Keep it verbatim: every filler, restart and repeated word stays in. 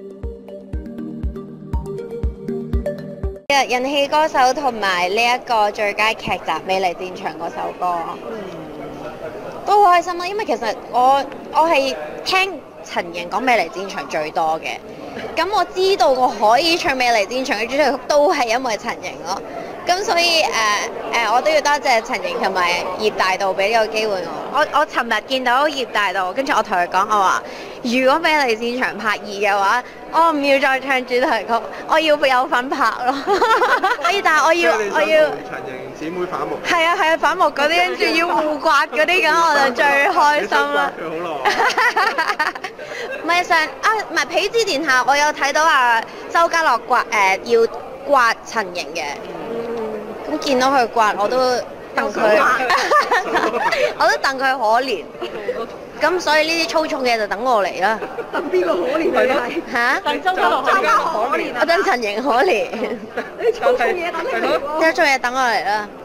人氣歌手同埋呢一個最佳劇集《美麗戰場》嗰首歌，都好開心啦。因為其實我我係聽陳瑩講《美麗戰場》最多嘅，咁我知道我可以唱《美麗戰場》嘅主題曲都係因為陳瑩咯。咁所以誒誒、呃呃，我都要多謝陳瑩同埋葉大道俾呢個機會我。我我尋日見到葉大道，跟住我同佢講，我話如果《美麗戰場》拍二嘅話，我唔要再唱主題曲，我要有份拍咯。所以但係我要我要陳瑩姊妹反目。 係啊係啊，反目嗰啲，跟住要互刮嗰啲，咁我就最開心啦。 佢好耐。 唔係上啊，唔係《痞子殿下》，我有睇到啊，周家樂刮誒、呃、要刮陳瑩嘅。咁見到佢刮，我都戥佢，我都戥佢可憐。咁所以呢啲粗重嘅就等我嚟啦。 戥邊個可憐你係？ 嚇？ 戥周家樂可憐啊！ 我等陳瑩可憐。 你粗重嘢等你嚟喎。 啲粗嘢等我嚟啦。